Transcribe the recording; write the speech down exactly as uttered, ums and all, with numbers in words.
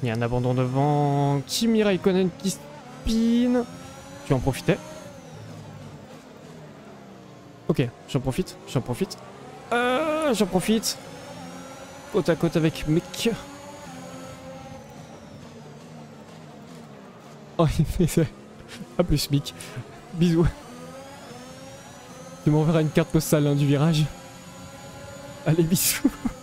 Il y a un abandon devant. Kimi Raikkonen qui spin. Je vais en profiter. Ok, j'en profite, j'en profite. Euh, j'en profite. Côte à côte avec Mick. Oh, il fait ça. Ah, plus Mick. Bisous. Tu m'enverras une carte postale hein, du virage. Allez, bisous.